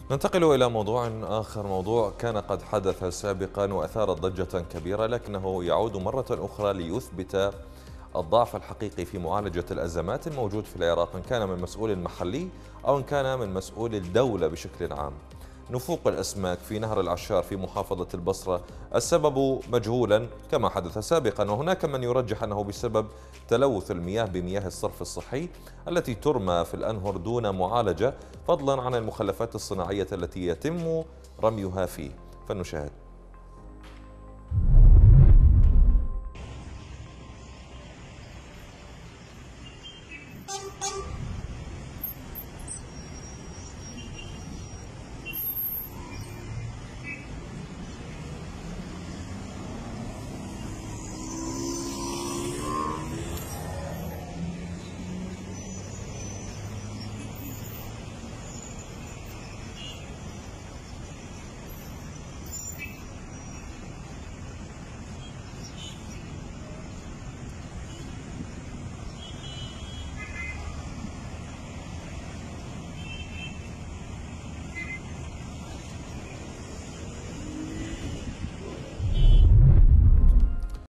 ننتقل إلى موضوع آخر، موضوع كان قد حدث سابقا وأثار ضجة كبيرة، لكنه يعود مرة أخرى ليثبت الضعف الحقيقي في معالجة الأزمات الموجود في العراق، إن كان من مسؤول محلي أو إن كان من مسؤول الدولة بشكل عام. نفوق الأسماك في نهر العشار في محافظة البصرة السبب مجهولا كما حدث سابقا، وهناك من يرجح أنه بسبب تلوث المياه بمياه الصرف الصحي التي ترمى في الأنهر دون معالجة، فضلا عن المخلفات الصناعية التي يتم رميها فيه. فلنشاهد.